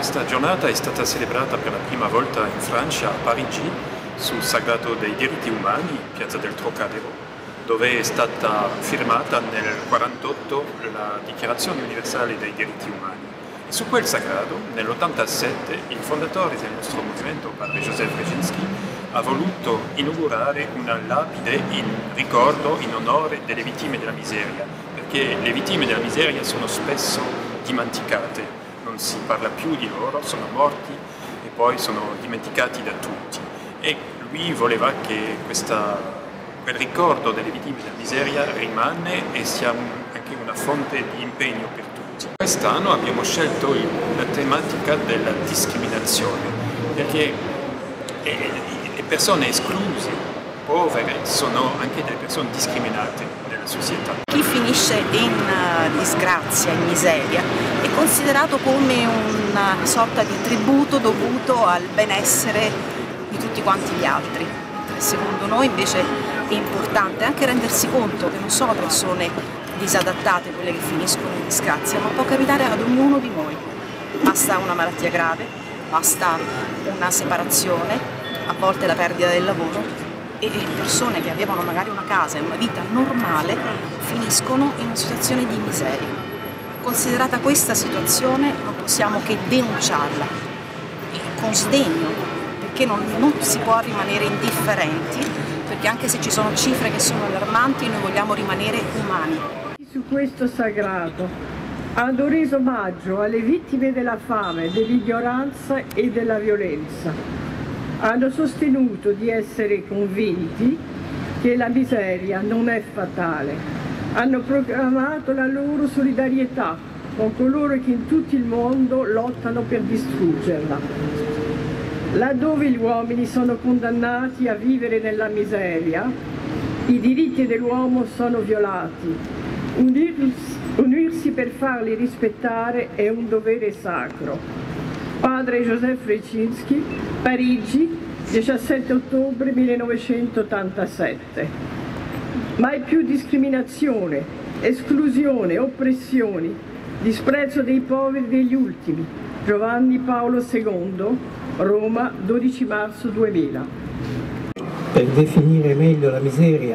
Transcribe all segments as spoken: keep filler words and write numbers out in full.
Questa giornata è stata celebrata per la prima volta in Francia, a Parigi, sul Sagrato dei diritti umani, piazza del Trocadero, dove è stata firmata nel millenovecentoquarantotto la Dichiarazione universale dei diritti umani. E su quel sagrato, nell'ottantasette, il fondatore del nostro movimento, padre Józef Brzezinski, ha voluto inaugurare una lapide in ricordo, in onore delle vittime della miseria, perché le vittime della miseria sono spesso dimenticate. Non si parla più di loro, sono morti e poi sono dimenticati da tutti. E lui voleva che questa, quel ricordo delle vittime della miseria rimane e sia un, anche una fonte di impegno per tutti. Quest'anno abbiamo scelto il, la tematica della discriminazione, perché le persone escluse, povere, sono anche delle persone discriminate nella società. Chi finisce in uh, disgrazia, in miseria, è considerato come una sorta di tributo dovuto al benessere di tutti quanti gli altri. Secondo noi invece è importante anche rendersi conto che non sono persone disadattate quelle che finiscono in disgrazia, ma può capitare ad ognuno di noi. Basta una malattia grave, basta una separazione, a volte la perdita del lavoro, e persone che avevano magari una casa e una vita normale finiscono in una situazione di miseria. Considerata questa situazione non possiamo che denunciarla con sdegno, perché non, non si può rimanere indifferenti, perché anche se ci sono cifre che sono allarmanti noi vogliamo rimanere umani. Su questo sagrato hanno reso omaggio alle vittime della fame, dell'ignoranza e della violenza. Hanno sostenuto di essere convinti che la miseria non è fatale. Hanno proclamato la loro solidarietà con coloro che in tutto il mondo lottano per distruggerla. Laddove gli uomini sono condannati a vivere nella miseria, i diritti dell'uomo sono violati. Unirsi, unirsi per farli rispettare è un dovere sacro. Padre Józef Brzezinski, Parigi, diciassette ottobre millenovecentottantasette. Mai più discriminazione, esclusione, oppressioni, disprezzo dei poveri e degli ultimi. Giovanni Paolo secondo, Roma, dodici marzo duemila. Per definire meglio la miseria,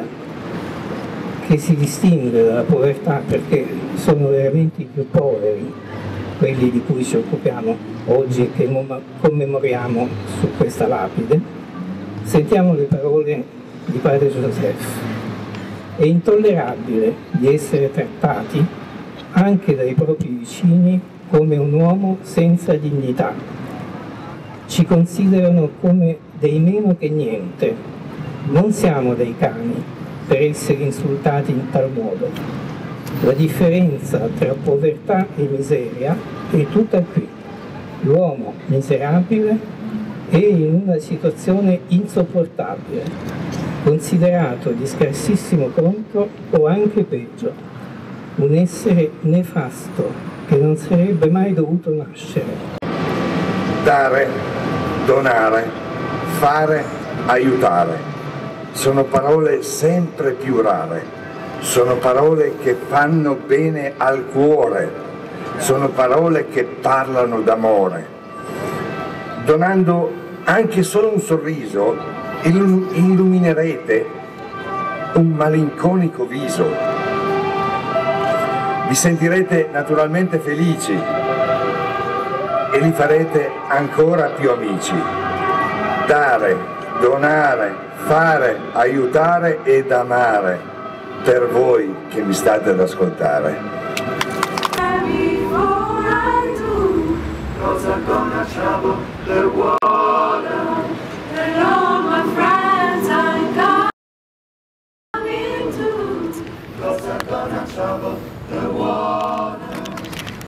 che si distingue dalla povertà perché sono veramente i più poveri, quelli di cui ci occupiamo oggi e che commemoriamo su questa lapide, sentiamo le parole di padre Józef. È intollerabile di essere trattati anche dai propri vicini come un uomo senza dignità. Ci considerano come dei meno che niente. Non siamo dei cani per essere insultati in tal modo. La differenza tra povertà e miseria è tutta qui. L'uomo miserabile è in una situazione insopportabile, considerato di scarsissimo conto o anche peggio, un essere nefasto che non sarebbe mai dovuto nascere. Dare, donare, fare, aiutare, sono parole sempre più rare, sono parole che fanno bene al cuore, sono parole che parlano d'amore. Donando anche solo un sorriso illuminerete un malinconico viso. Vi sentirete naturalmente felici e li farete ancora più amici. Dare, donare, fare, aiutare ed amare per voi che mi state ad ascoltare. Cosa conosciamo del uomo?